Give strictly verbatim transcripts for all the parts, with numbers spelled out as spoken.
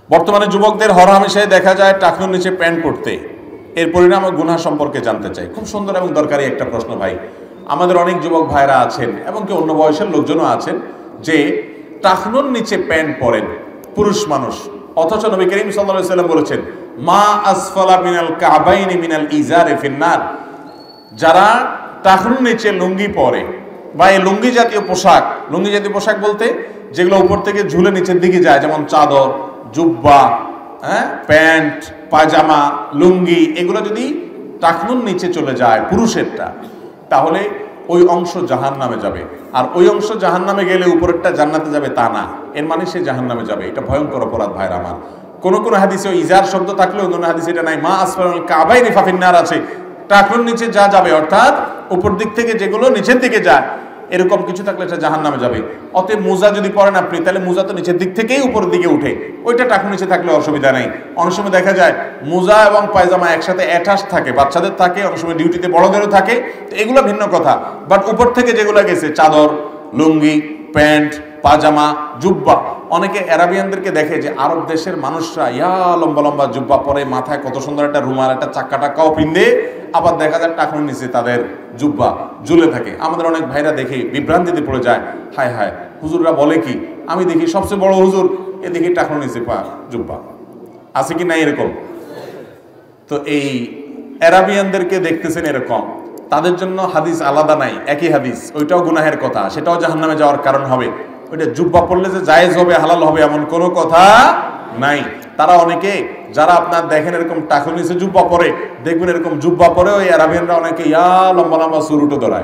বর্তমানে যুবকদের হরহামেশাই দেখা যায় টাকনুর নিচে প্যান্ট পরতে। এর পরিণাম ও গুনাহ সম্পর্কে জানতে চাই। খুব সুন্দর এবং দরকারি একটা প্রশ্ন ভাই। আমাদের অনেক যুবক ভাইরা আছেন এবং কি অন্য বয়সের লোকজনও আছেন যে টাকনুর নিচে প্যান্ট পরেন, পুরুষ মানুষ, অথচ নবী করিম সাল্লাল্লাহু আলাইহি ওয়াসাল্লাম বলেছেন মা আসফালা মিনাল কাবাইনি মিনাল ইজারে ফিন্নার। যারা টাকনুর নিচে লুঙ্গি পরে বা এই লুঙ্গি জাতীয় পোশাক, লুঙ্গি জাতীয় পোশাক বলতে যেগুলো উপর থেকে ঝুলে নিচের দিকে যায়, যেমন চাদর, জুব্বা, হ্যাঁ, প্যান্ট, পায়জামা, লুঙ্গি, এগুলো যদি টাকনুর নিচে চলে যায় পুরুষেরটা, তাহলে ওই অংশ জাহান্নামে যাবে। আর ওই অংশ জাহান্নামে গেলে উপরেরটা জান্নাতে যাবে তা না, এর মানে সে জাহান্নামে যাবে। এটা ভয়ঙ্কর অপরাধ ভাইরা আমার। কোন কোন হাদিসে ইজার শব্দ থাকলেও অন্য হাদিসে এটা নাই। মা আসফালুল কাবাইনি ফাফিন্নার আছে, টাকনুর নিচে যা যাবে, অর্থাৎ উপর দিক থেকে যেগুলো নিচের দিকে যায়, এরকম কিছু থাকলে এটা জাহান্নামে যাবে। অতএব মোজা যদি পরেন আপনি, তাহলে মোজা তো নিচের দিক থেকেই উপরের দিকে উঠে, ওইটা টাকনুর নিচে থাকলে অসুবিধা নেই। অনেক সময় দেখা যায় মোজা এবং পায়জামা একসাথে অ্যাটাচ থাকে, বাচ্চাদের থাকে, অনেক সময় ডিউটিতে বড়দেরও থাকে, এগুলো ভিন্ন কথা। বাট উপর থেকে যেগুলো গেছে, চাদর, লুঙ্গি, প্যান্ট, পাজামা, জুব্বা, অনেকে অ্যারাবিয়ানদেরকে দেখে যে আরব দেশের মানুষরা ইয়া লম্বা লম্বা জুব্বা পরে, মাথায় কত সুন্দর একটা রুমাল, একটা চাক্কা টাক্কাও পিন্দে, আবার দেখা যায় টাকনুর নিচে তাদের জুব্বা ঝুলে থাকে। আমাদের অনেক ভাইরা দেখে বিভ্রান্তিতে পড়ে যায়, হায় হায় হুজুররা বলে কি, আমি দেখি সবচেয়ে বড় হুজুর, এ দেখি টাকনুর নিচে পা জুব্বা আছে কি নাই এরকম। তো এই অ্যারাবিয়ানদেরকে দেখতেছেন এরকম, তাদের জন্য হাদিস আলাদা নাই, একই হাদিস, ওইটাও গুনাহের কথা, সেটাও জাহান্নামে যাওয়ার কারণ হবে। ওইটা জুব্বা পড়লে যে জায়েজ হবে, হালাল হবে, এমন কোনো কথা নাই। তারা অনেকে যারা আপনার দেখেন এরকম টাকনুর নিচে জুব্বা পরে, দেখবেন এরকম জুব্বা পরে ওই আরাবিয়ানরা অনেকে ইয়া লম্বা লম্বা সুরুটো ধরায়,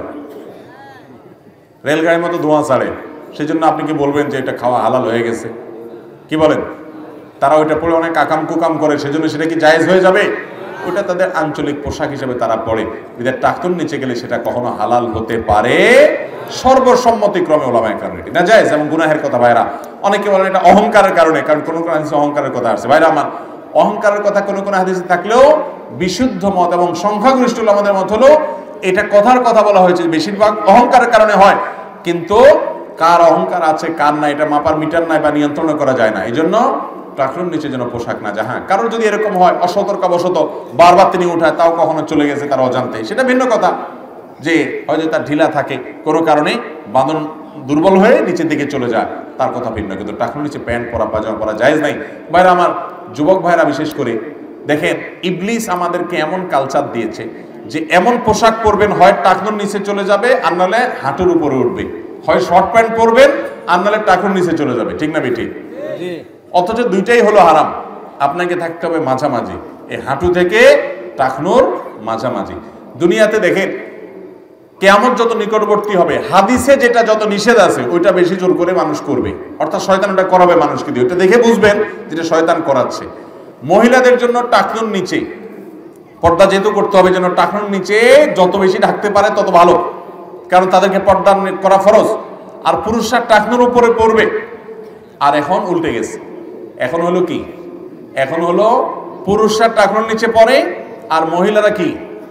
রেলগাড়ির মতো ধোঁয়া ছাড়ে। সেই জন্য আপনি কি বলবেন যে এটা খাওয়া হালাল হয়ে গেছে? কি বলেন? তারা ওইটা পরে অনেক আকাম কুকাম করে, সেজন্য সেটা কি জায়েজ হয়ে যাবে? ওটা তাদের আঞ্চলিক পোশাক হিসেবে তারা পরে, বিধায় টাকনুর নিচে গেলে সেটা কখনো হালাল হতে পারে সর্বসম্মতিক্রমে ওলামায়ে কেরাম না জায়েজ এবং গুনাহের কথা। ভাইরা অনেকে বলেন এটা অহংকারের কারণে, কারণ কোন কোন হাদিসে অহংকারের কথা আছে। ভাইরা আমার, অহংকারের কথা কোন কোন হাদিসে থাকলেও বিশুদ্ধ মত এবং সংখ্যাগরিষ্ঠ আমাদের মত হলো এটা কথার কথা বলা হয়েছে, বেশিরভাগ অহংকারের কারণে হয়, কিন্তু কার অহংকার আছে কার না এটা মাপার মিটার নাই বা নিয়ন্ত্রণ করা যায় না। এই জন্য টাকনুর নিচে যেন পোশাক না যায়। হ্যাঁ, কারোর যদি এরকম হয় অসতর্কবশত বারবার তিনি উঠায়, তাও কখনো চলে গেছে তার অজান্তে, সেটা ভিন্ন কথা। যে হয়তো তার ঢিলা থাকে, কোনো কারণে বাঁধন দুর্বল হয়ে নিচের দিকে চলে যায়, তার কথা ভিন্ন। কিন্তু টাকনুর নিচে প্যান্ট পরা, পাজামা পরা জায়েজ নাই। ভাইরা আমার, যুবক ভাইরা বিশেষ করে দেখেন, ইবলিস আমাদেরকে এমন কালচার দিয়েছে যে এমন পোশাক পরবেন, হয় টাকনুর নিচে চলে যাবে আর নাহলে হাঁটুর উপরে উঠবে, হয় শর্ট প্যান্ট পরবেন আর নাহলে টাকনুর নিচে চলে যাবে, ঠিক না বেটি? অথচ দুইটাই হলো হারাম। আপনাকে থাকতে হবে মাঝামাঝি, এই হাঁটু থেকে টাকনুর মাঝামাঝি। দুনিয়াতে দেখেন কিয়ামত যত নিকটবর্তী হবে, হাদিসে যেটা যত নিষেধ আছে ওইটা বেশি জোর করে মানুষ করবে, অর্থাৎ শয়তান ওটা করাবে মানুষকে দিয়ে। ওটা দেখে বুঝবেন যেটা শয়তান করাচ্ছে। মহিলাদের জন্য টাকনুর নিচে পর্দা যেহেতু করতে হবে, যেন টাকনুর নিচে যত বেশি ঢাকতে পারে তত ভালো, কারণ তাদেরকে পর্দা করা ফরজ। আর পুরুষরা টাকনুর উপরে পড়বে। আর এখন উল্টে গেছে, এখন হলো কি, এখন হলো পুরুষরা টাকনুর নিচে পড়ে আর মহিলারা কি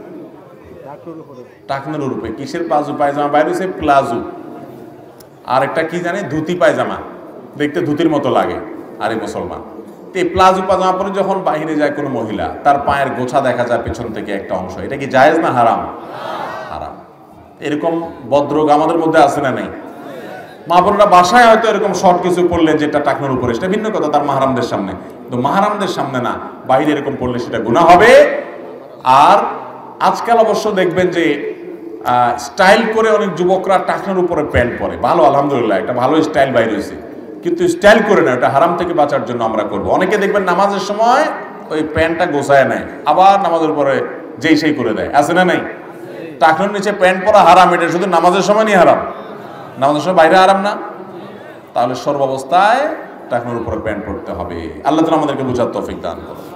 টাকনুর উপরে। কিসের প্লাজো পায়জামা বাইরে হচ্ছে? প্লাজো। আর একটা কি জানে, ধুতি পায়জামা, দেখতে ধুতির মতো লাগে। আরে মুসলমান, এই প্লাজো পায়জামা পরে যখন বাইরে যায় কোনো মহিলা, তার পায়ের গোছা দেখা যায় পেছন থেকে একটা অংশ, এটা কি জায়েজ না হারাম? হারাম। এরকম বদ্রোগ আমাদের মধ্যে আছে না নাই? মা বোনরা বাসায় হয়তো এরকম শর্ট কিছু পড়লে যেটা টাকনুর উপরে, সেটা ভিন্ন কথা, তার মাহারামদের সামনে। তো মাহারামদের সামনে না, বাইরে এরকম পড়লে সেটা গুনাহ হবে। আর আজকাল অবশ্য দেখবেন যে স্টাইল করে অনেক যুবকরা টাকনুর উপরে প্যান্ট পরে, ভালো, আলহামদুলিল্লাহ, একটা ভালো স্টাইল বাইরে হয়েছে, কিন্তু স্টাইল করে না, এটা হারাম থেকে বাঁচার জন্য আমরা করব। অনেকে দেখবেন নামাজের সময় ওই প্যান্টটা গোছায় নেয়, আবার নামাজের পরে যেই সেই করে দেয়, আছে না নাই? টাকনুর নিচে প্যান্ট পরা হারাম, এটা শুধু নামাজের সময় নিয়ে হারাম, নামাজের সময় বাইরে হারাম না। তাহলে সর্বাবস্থায় টাকনুর উপরে প্যান্ট পরতে হবে। আল্লাহ তাআলা আমাদেরকে বুঝার তৌফিক দান করুন।